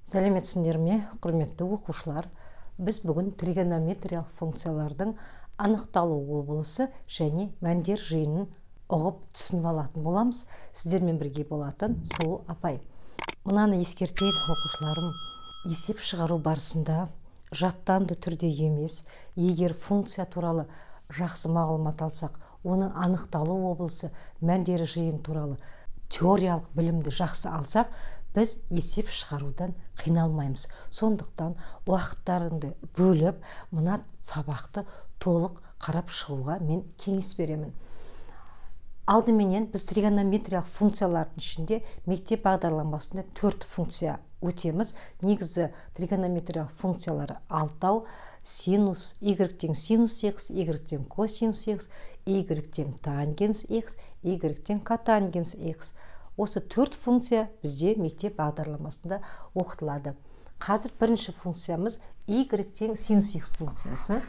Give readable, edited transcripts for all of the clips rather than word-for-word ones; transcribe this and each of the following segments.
Сәлеметсіңдер ме, құрметті оқушылар? Біз бүгін тригонометриялық функциялардың анықталу облысы және мәндер жиынын ұғып түсініп алатын боламыз. Сіздермен бірге болатын Сұлу апай. Мынаны ескертейін оқушыларым, есеп шығару барысында жаттанды түрде емес, егер функция туралы жақсы мағлұмат алсақ, оның анықталу облысы, мәндері жиын туралы теориялық білімді жақсы алсақ, біз есеп шығарудан қиналмаймыз. Сондықтан уақыттарыңды бөліп, мына сабақты толық қарап шығуға мен кеңес беремін. Алдыменен біз тригонометриялық функциялардың ішінде мектеп бағдарламасында 4 функция өтеміз. Негізі тригонометриялық функциялары 6-ау: синус, y тең синус x, y тең косинус x, y тең тангенс x, y тең котангенс x. Осы 4 функция бізде мектеп бағдарламасында оқытылады. Қазір бірінші функциямыз y тең синус x функциясы.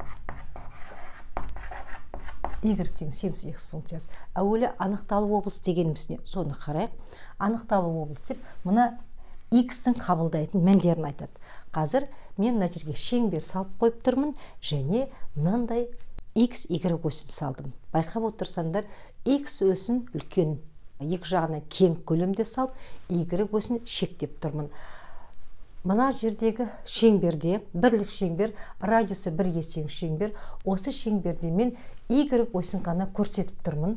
Y тең синус x функциясы. Әуелі анықталу облыс дегеніміз не? Соны қарайық. Анықталу облыс деп, мұна x-тің қабылдайтын мәндерін айтады. Қазір мен мына жерге шеңбер салып қойып тұрмын, және мынандай x, y өсін салдым. Байқап отырсаңдар, x өсін үлкен, екі жағына кең көлемде салып, y өсін шектеп тұрмын. Мына жердегі шеңберде, бірлік шеңбер, радиусы 1-ге тең шеңбер, осы шеңберде мен y өсін ғана көрсетіп тұрмын,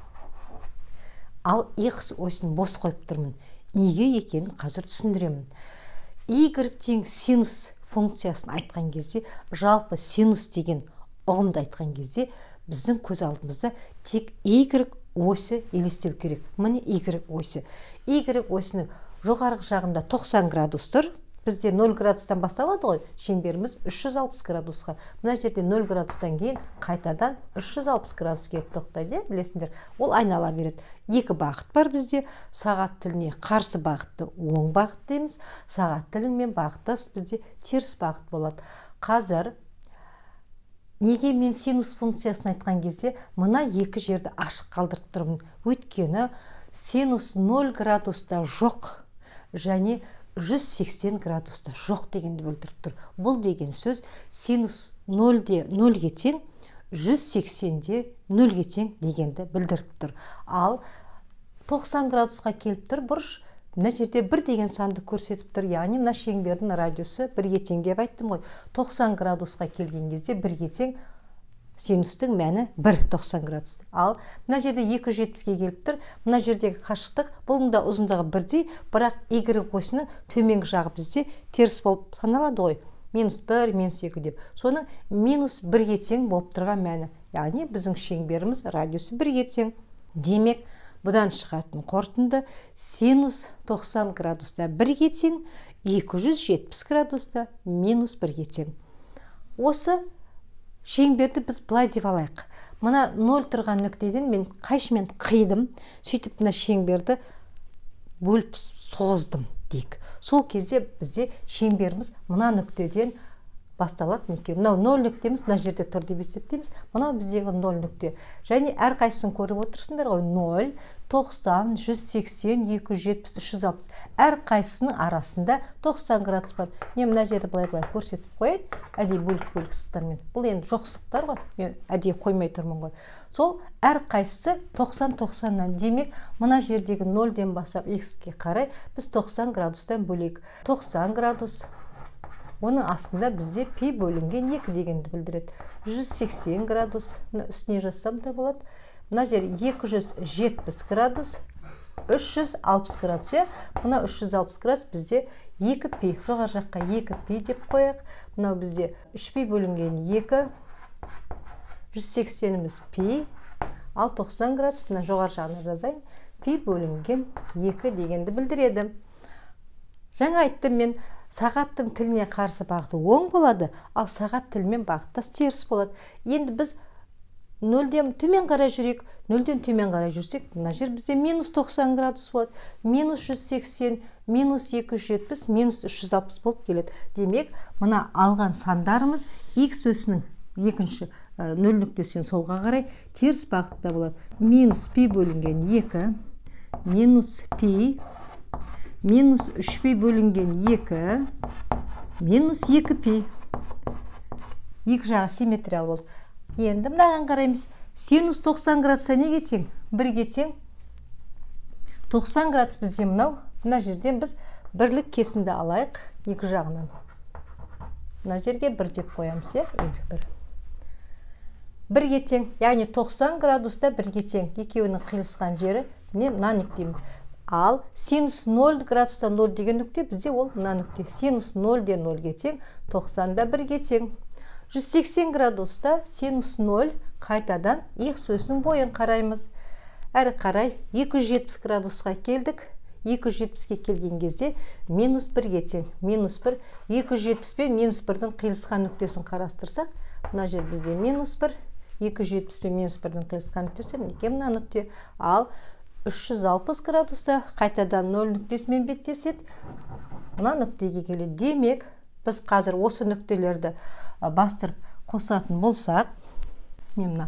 ал x өсін бос қойып тұрмын. Неге екенін қазір түсіндіремін. Y тең синус функциясын айтқан кезде, жалпы синус деген ұғымды айтқан кезде, біздің көз алдымызда тек y осі елестеу керек. Міне y осі. Y осінің жоғарғы жағында 90 градус тұр. Бізде 0 градустан басталады ғой, шеңберіміз 360 градусқа. Мына жерде 0 градустан кейін қайтадан 360 градус келіп тоқтайды, білесіңдер. Ол айнала береді. Екі бағыт бар бізде. Сағат тіліне қарсы бағытты оң бағыт дейміз. Сағат тілімен бағыттас бізде теріс бағыт болады. Қазір неге мен синус функциясын айтқан кезде, мына екі жерді ашық қалдырып тұрмын. Өйткені синус 0 градуста жоқ, және 180 градуста жоқ дегенді білдіріп тұр. Бұл деген сөз синус 0-де 0-ге тең, 180-де 0-ге тең дегенді білдіріп тұр. Ал 90 градусқа келіп тұр бұрыш, мына жерде 1 деген санды көрсетіп тұр. Яғни мына шеңбердің радиусы 1-ге тең деп айттым ғой. 90 градусқа келген кезде 1-ге тең синустың мәні 1,90 градус. Ал мына жерде 270-ге келіп тұр. Мына жердегі қашықтық, бұның да ұзындығы бірдей, бірақ y осінің төменгі жағы бізде теріс болып саналады ғой. -1, -2 деп. Соның -1-ге тең болып тұрған мәні. Яғни біздің шеңберіміз радиусы 1-ге тең. Демек, бұдан шығатын қорытынды синус 90 градуста 1-ге тең, 270 градуста -1-ге тең. Осы шеңберді біз былай деп алайық. Мына 0 тұрған нүктеден мен қайшымен қидым, сөйтіп мына шеңберді бөліп создым дейік. Сол кезде бізде шеңберіміз мына нүктеден басталады. Мынау 0 нүктеміз мына жерде тұр деп есептейміз. Мынау біздегі 0 нүкте. Және әрқайсысын көріп отырсыңдар ғой, 0, 90, 180, 270, 360. Әрқайсысының арасында 90 градус бар. Мен мына жерді былай көрсетіп қойайын. Әдей бөлік сызықтармен. Бұл енді жоқ сызықтар ғой. Мен әдей қоймай тұрмын ғой. Сол әрқайсысы 90-90-нан. Демек, мына жердегі 0-ден бастап x-ке қарай біз 90 градустан бөлейік. 90 градус. Оның астында бізде пи бөлінген 2 дегенді білдіреді. 180 градус үстіне жазсам да болады. Мына жер 270 градус, 360 градус. Мына 360 градус бізде 2 пи. Жоғар жаққа 2 пи деп қояйық. Мынау бізде 3 пи бөлінген 2, 180-іміз пи, ал 90 градус, мына жоғар жағына жазайын, пи бөлінген 2 дегенді білдіреді. Жаңа айттым мен, сағаттың тіліне қарсы бағыты оң болады, ал сағат тілімен бағыттас теріс болады. Енді біз 0-ден төмен қарай жүрек, 0-ден төмен қарай жүрсек, мына жер бізде -90 градус болады, -180, -270, -360 болып келеді. Демек, мына алған сандарымыз x өсінің екінші 0 нүктесінен солға қарай теріс бағытта болады. -пи бөлінген 2, -пи минус 3 пи бөлінген 2 минус 2 пи. Екі жағы симметриялы болды. Енді мынаған қараймыз. Синус 90 градуста неге тең? 1-ге тең. 90 градус бізде мына жерден біз бірлік кесінді алайық екі жағынан. Мына жерге 1 деп қоямыз, е? 1-ге тең, яғни 90 градуста 1-ге тең. Екеуінің қиылысқан жері мына нүктеміз. Ал синус 0 градуста 0 деген нүкте бізде ол мына нүкте. Синус 0-де 0-ге тең, 90-да 1-ге тең. 180 градуста синус 0 қайтадан X осінің бойын қараймыз. Әрі қарай 270 градусқа келдік. 270-ке келген кезде минус 1-ге тең. Минус 1, 270 пен минус 1-дің қиылысқан нүктесін қарастырсақ, мына жер бізде минус 1, 270 пен минус 1-дің қиылысқан нүктесі неге мына нүкте. Ал 360 градуста қайтадан 0 нүктесімен беттеседі. Мына нүктеге келеді. Демек, біз қазір осы нүктелерді бастырып қосатын болсақ, мен мына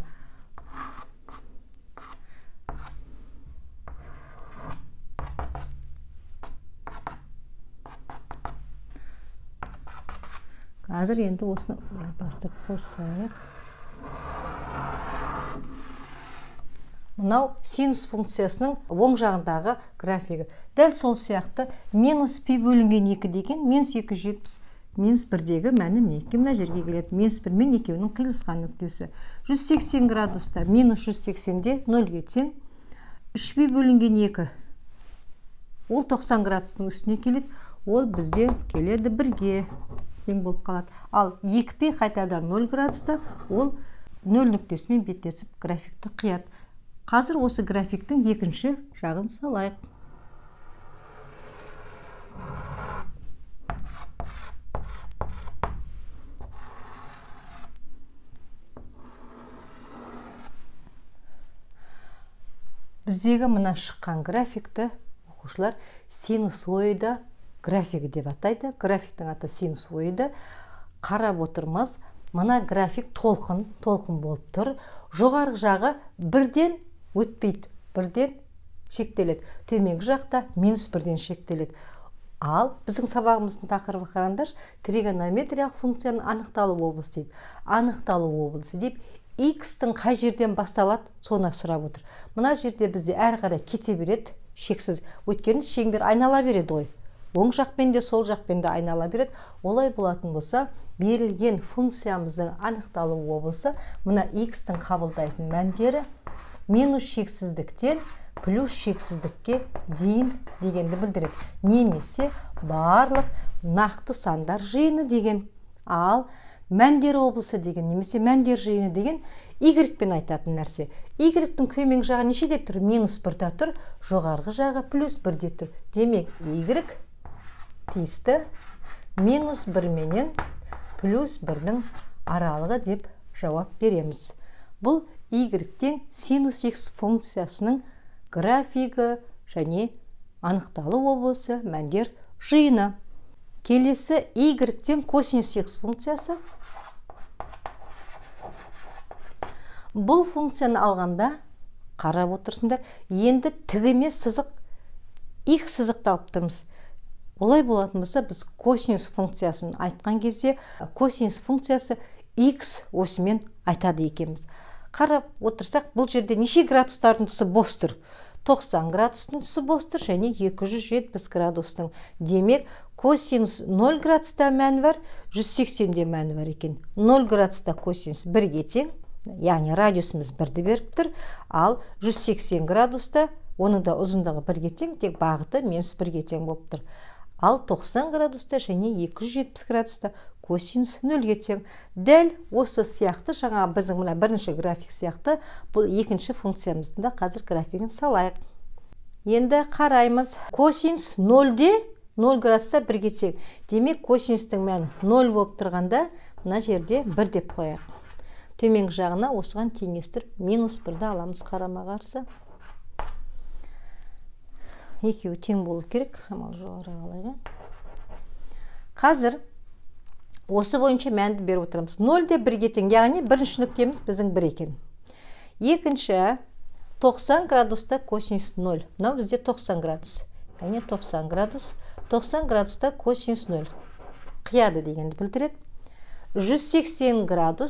қазір енді осыны бастырып қосайық. Мынау синус функциясының оң жағындағы графигі. Дәл сол сияқты минус пи бөлінген 2 деген минус 270 минус 1-дегі мәні мінеке мына жерге келеді. Минус 1 мен екеуінің қиылысқан нүктесі. 180 градуста минус 180-де 0-ге тең. 3 пи бөлінген 2 ол 90 градустың үстіне келеді. Ол бізде келеді 1-ге тең болып қалады. Ал 2 пи қайтадан 0 градуста ол 0 нүктесімен беттесіп графикті қияды. Қазір осы графиктің екінші жағын салайық. Біздегі мына шыққан графикті оқушылар синусоида графигі деп атайды. Графиктің аты синусоида. Қарап отырмыз, мына график толқын болып тұр. Жоғарғы жағы бірден өтпейді, бірден шектеледі. Төменгі жақта минус 1-ден шектеледі. Ал біздің сабағымыздың тақырыбы қараңдар, тригонометриялық функцияның анықталу облысы дейді. Анықталу облысы деп x-тің қай жерден басталады, соны сұрап отыр. Мына жерде бізде әрі қарай кете береді, шексіз. Өйткені шеңбер айнала береді ғой. Оң жақпен де сол жақпен де айнала береді. Олай болатын болса, берілген функциямыздың анықталу облысы мына x-тің қабылдайтын мәндері минус шексіздіктен плюс шексіздікке дейін дегенді білдіреді. Немесе барлық нақты сандар жиыны деген. Ал мәндер облысы деген, немесе мәндер жиыны деген y-пен айтатын нәрсе. Y-тің төменгі жағы нешеде тұр? Минус 1-де тұр, жоғарғы жағы плюс 1-де тұр. Демек, y тиісті минус 1 менен плюс 1-дің аралығы деп жауап береміз. Бұл y-тен синус x функциясының графигі және анықталу облысы мәндер жиыны. Келесі y-тен косинус x функциясы. Бұл функцияны алғанда қарап отырсыңдар, енді тігіме сызық x сызықты алып тұрмыз. Олай болатын болса, біз косинус функциясын айтқан кезде косинус функциясы x осымен айтады екенбіз. Қарап отырсақ, бұл жерде неше градустардың тұсы бос тұр? 90 градустың тұсы бос тұр және 270 градустың. Демек, косинус 0 градуста мәні бар, 180-де мәні бар екен. 0 градуста косинус 1-ге тең, яғни радиусымыз 1-ді беріп тұр, ал 180 градуста оның да ұзындығы 1-ге тең, тек бағыты минус 1-ге тең болып тұр. Ал 90 градуста және 270 градуста косинус 0-ге тең. Дәл осы сияқты, жаңа біздің мына бірінші график сияқты, бұл екінші функциямыздың да қазір графигін салайық. Енді қараймыз. Косинус 0-де 0 градуста 1-ге тең. Демек, косинустың мәні 0 болып тұрғанда, мына жерде 1 деп қояйық. Төменгі жағына осыған теңестіріп минус 1-ді аламыз қарама қарсы. Екеуі тең болу керек, шамалы жоғары қалайға. Қазір осы бойынша мәнді беріп отырамыз. 0-де 1-ге тең, яғни бірінші нүктеміз біздің 1 екен. Екінші 90 градуста косинус 0. Мынау бізде 90 градус. және 90 градус. 90 градуста косинус 0 қияды дегенді білдіреді. 180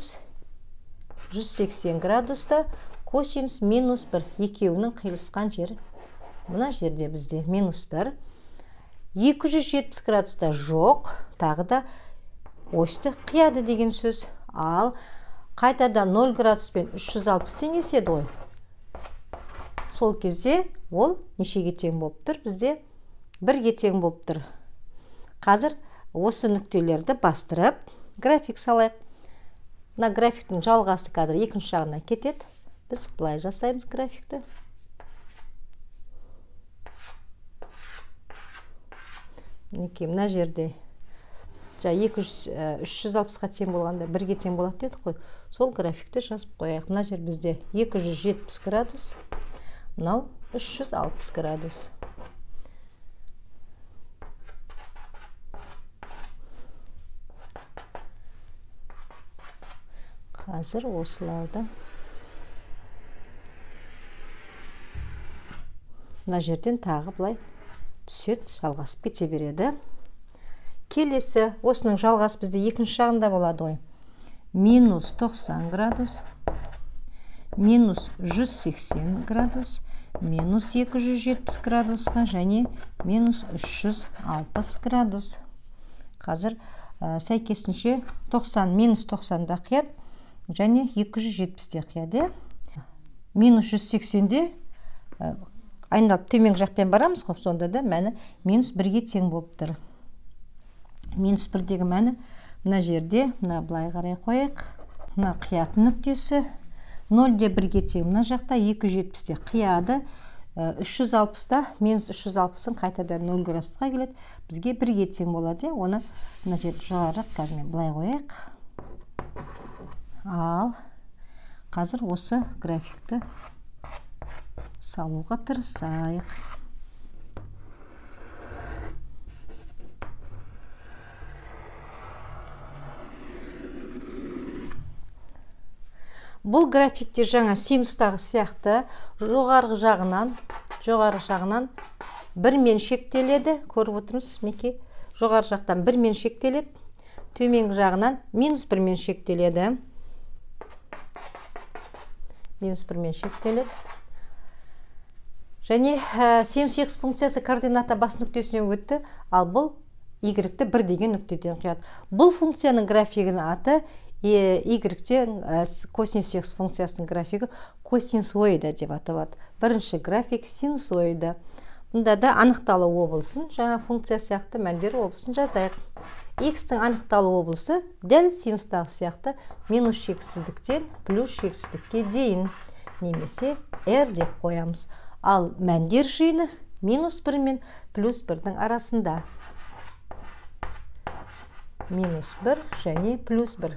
градуста косинус минус 1, екеуінің қиылысқан жері мына жерде бізде минус 1. 270 градуста жоқ, тағы да осьті қияды деген сөз. Ал қайтада 0 градуспен 360 теңеседі ғой. Сол кезде ол нешеге тең болып тұр? Бізде 1-ге тең болып тұр. Қазір осы нүктелерді бастырып, график салайық. Мына графиктің жалғасы қазір екінші жағына кетеді. Біз былай жасаймыз графикті. Мына жерде 360-ға тең болғанда 1-ге тең болады дедік қой. Сол графикті жазып қояйық. Мына жер бізде 270 градус, мынау 360 градус. Қазір осыларды мына жерден тағы былай түсет, жалғасып кете береді. Келесі, осының жалғасы бізде екінші жағында болады ғой. Минус 90 градус, минус 180 градус, минус 270 градусқа және минус 360 градус. Қазір сәйкесінше 90, минус 90-да қияды, және 270-де қияды. Минус 180-де айналып төменгі жақпен барамыз ғой, сонда да мәні минус 1-ге тең болып тұр. Минус 1-дегі мәні мына жерде, мына былай қарай қойық. Мына қиятын нүктесі 0-де 1-ге тең, мына жақта 270-де қияды. 360-да минус 360-ын қайтадан 0 градусқа келеді. Бізге 1-ге тең болады. Оны мына жерде жоғары қазір былай қойық. Ал қазір осы графикті салуға тырысайық. Бұл графикте жаңа синустағы сияқты жоғарғы жағынан 1-мен шектеледі. Көріп отырмыз, Меке. Жоғарғы жақтан 1-мен шектеледі. Төменгі жағынан минус 1-мен шектеледі. Минус 1-мен шектеледі. Және синус x функциясы координата бас нүктесінен өтті, ал бұл y-ті 1 деген нүктеден қияды. Бұл функцияның графигінің аты y-тен косинус x функциясының графигі косинусоида деп аталады. Бірінші график синусоида. Бұнда да анықталу облысын, жаңа функция сияқты мәндері облысын жазайық. X-тің анықталу облысы дәл синустағы сияқты минус шексіздіктен плюс шексіздікке дейін, немесе r деп қоямыз. Ал мәндер жиыны минус 1 мен плюс 1-дің арасында. Минус 1 және плюс 1.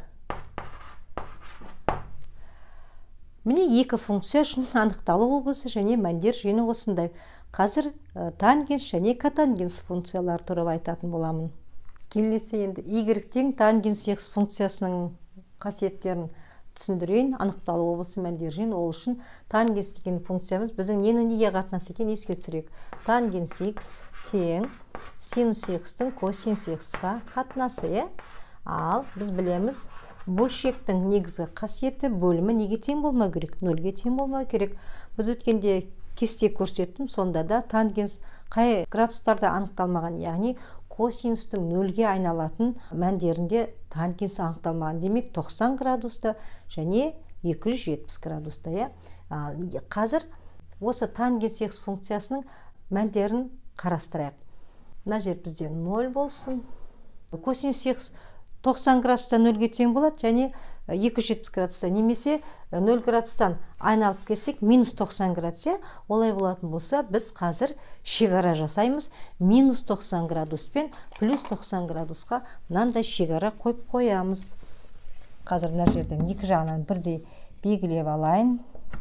Міне екі функция үшін анықталу облысы және мәндер жиыны осындай. Қазір тангенс және котангенс функциялар туралы айтатын боламын. Келесі енді y-тен тангенс x функциясының қасиеттерін түсіндірейін. Анықталу облысы мәндер жиын, ол үшін тангенс деген функциямыз біздің неге қатынасы екен еске түсірейік. Тангенс x тең синус x-тің косинус x-қа қатынасы. Ал біз білеміз, бөлшектің негізгі қасиеті бөлімі неге тең болмау керек? 0-ге тең болмау керек. Біз өткенде кесте көрсеттім, сонда да тангенс қай градустарда анықталмаған, яғни косинустың 0-ге айналатын мәндерінде тангенс анықталмаған. Демек 90 градуста және 270 градуста. Қазір осы тангенс x функциясының мәндерін қарастырайық. Мына жер бізде 0 болсын. Косинус x 90 градуста 0-ге тең болады, және 270 градуста, немесе 0 градустан айналып кетсек минус 90 градус. Олай болатын болса, біз қазір шекара жасаймыз. Минус 90 градус пен плюс 90 градусқа мынандай шекара қойып қоямыз. Қазір мына жерден екі жағынан бірдей белгілеп алайын.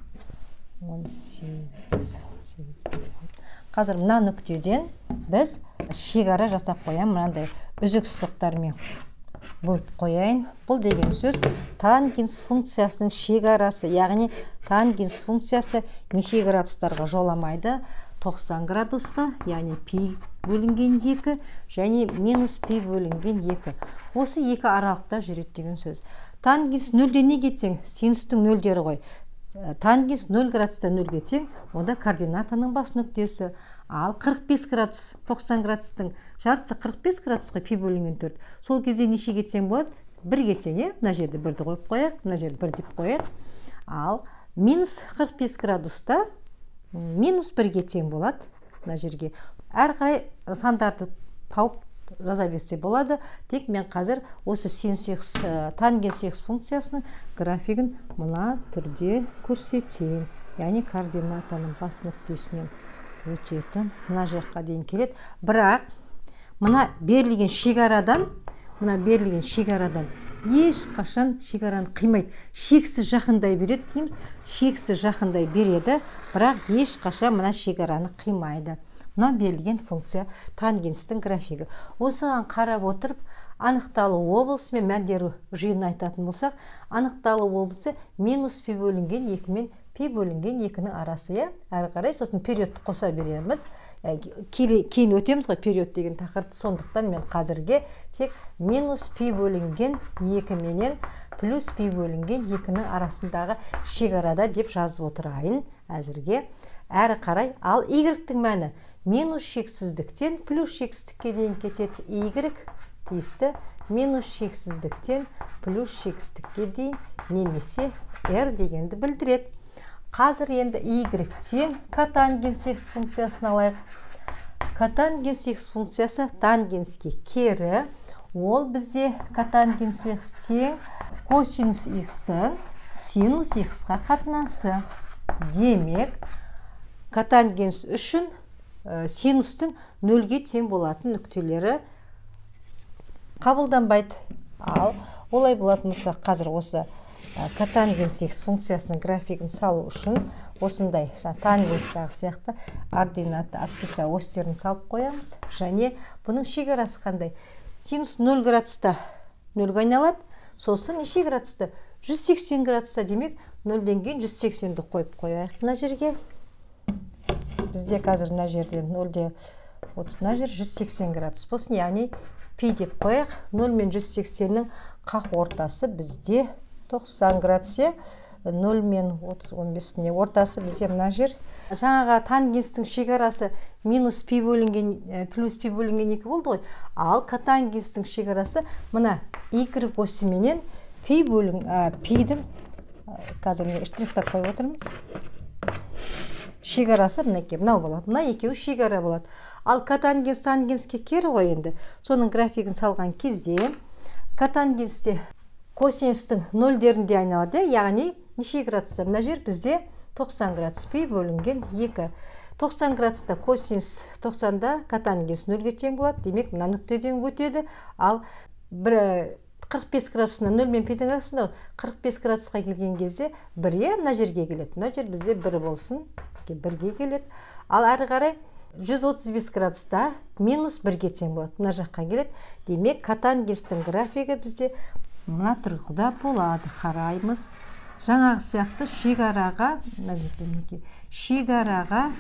18. Қазір мына нүктеден біз шекара жасап қоямын, мынандай үзік сызықтармен бөліп қояйын. Бұл деген сөз тангенс функциясының шекарасы, яғни тангенс функциясы неше градустарға жоламайды? 90 градусқа, яғни пи бөлінген 2 және минус пи бөлінген 2. Осы екі аралықта жүреді деген сөз. Тангенс 0-ден неге тең? Синустың нөлдері ғой. Тангенс 0 градустан 0-ге тең, онда координатаның бас нүктесі. Ал 45 градус, 90 градустың жартысы 45 градус қой, пи бөлінген 4. Сол кезде нешеге тең болады? 1-ге тең, мына жерде 1-ді қойып қояйық, мына жерде 1 деп қояйық. Ал минус 45 градуста минус 1-ге тең болады, мына жерге. Әр қарай сандарды тауып жаза берсе болады. Тек мен қазір осы тангенс x функциясының графигін мына түрде көрсетейін. Яғни координатаның бас нүктесінен өтетін мына жаққа дейін келеді. Бірақ мына берілген шекарадан ешқашан шекараны қимайды. Шексіз жақындай береді дейміз. Шексіз жақындай береді, бірақ ешқашан мына шекараны қимайды. Мына берілген функция тангенстің графигі. Осыған қарап отырып, анықталу облысы мен мәндері жиынын айтатын болсақ, анықталу облысы минус пи бөлінген 2 мен пи бөлінген 2-нің арасы. Әрі қарай сосын периодты қоса береміз. Кейін өтеміз ғой период деген тақырыпты, сондықтан мен қазірге тек минус пи бөлінген 2 менен плюс пи бөлінген 2-нің арасындағы шекарада деп жазып отырайын әзірге. Әрі қарай, ал y-тің мәні минус шексіздіктен плюс шексіздікке дейін кетеді. Y тиісті минус шексіздіктен плюс шексіздікке дейін немесе r дегенді білдіреді. Қазір енді y тең котангенс x функциясын алайық. Котангенс x функциясы тангенске кері. Ол бізде котангенс x тең косинус x-тің синус x-қа қатынасы. Демек, котангенс үшін синустың 0-ге тең болатын нүктелері қабылданбайды. Ал олай болатын болса, қазір осы котангенс x функциясының графигін салу үшін осындай тангенстағы сияқты ординатты абсцисса осьтерін салып қоямыз. Және бұның шекарасы қандай? Синус 0 градуста 0-ге айналады. Сосын неше градуста? 180 градуста, демек 0-ден кейін 180-ді қойып қояйық мына жерге. Бізде қазір мына жерден 0-де 30, мына жер 180 градус болсын, яғни пи деп қояйық. 0 мен 180-нің қақ ортасы бізде 90 градус. 0 мен 30-15-не ортасы бізде мына жер. Жаңаға тангенстің шекарасы минус пи бөлінген плюс пи бөлінген 2 болды ғой. Ал котангенстің шекарасы мына y оси менен пи пидің қазір мен штрихтап қойып отырмыз. Шекарасы мынау болады. Мына екеуі шекара болады. Ал котангенс тангенске кері ғой енді. Соның графигін салған кезде котангенсте косинустың нөлдерінде айналады. Яғни неше градуста? Мына жер бізде 90 градус пи бөлінген 2. 90 градуста косинус 90-да котангенс 0-ге тең болады. Демек, мына нүктеден өтеді. Ал 45 градусына 0 мен пидің арасында 45 градусқа келген кезде 1-е мына жерге келеді. Мына жер бізде 1 болсын, 1-ге келеді. Ал әрі қарай 135 градуста минус 1-ге тең болады. Мына жаққа келеді. Демек, котангенстің графигі бізде мына тұрғыда болады. Қараймыз. Жаңағы сияқты шекараға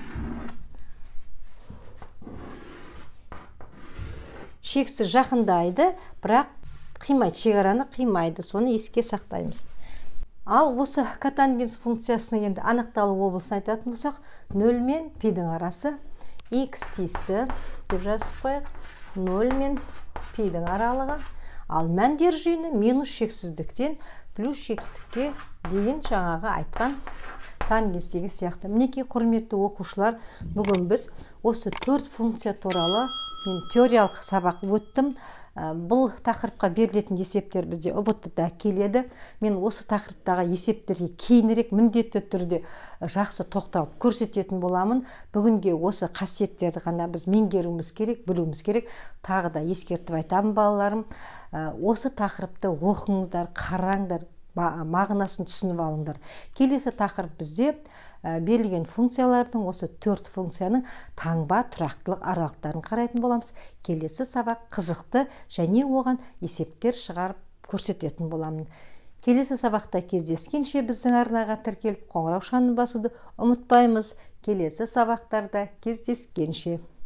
шексіз жақындайды, бірақ қимайды, шекараны қимайды. Соны еске сақтаймыз. Ал осы котангенс функциясының енді анықталу облысын айтатын болсақ, 0 мен пидің арасы x тиісті деп жазып қояйық. 0 мен пидің аралығы. Ал мәндер жиыны минус шексіздіктен плюс шексіздікке дейін жаңағы айтқан тангенстегі сияқты. Мінекей құрметті оқушылар, бүгін біз осы 4 функция туралы мен теориялық сабақ өттім. Бұл тақырыпқа берілетін есептер бізде ұбт-да келеді. Мен осы тақырыптағы есептерге кейінірек міндетті түрде жақсы тоқталып көрсететін боламын. Бүгінге осы қасиеттерді ғана біз меңгеруіміз керек, білуіміз керек. Тағы да ескертіп айтамын балаларым. Осы тақырыпты оқыңыздар, қараңдар, мағынасын түсініп алыңдар. Келесі тақырып бізде берілген функциялардың, осы 4 функцияның таңба тұрақтылық аралықтарын қарайтын боламыз. Келесі сабақ қызықты және оған есептер шығарып көрсететін боламын. Келесі сабақта кездескенше біздің арнаға тіркеліп қоңырау шанын басуды ұмытпаймыз. Келесі сабақтарда кездескенше.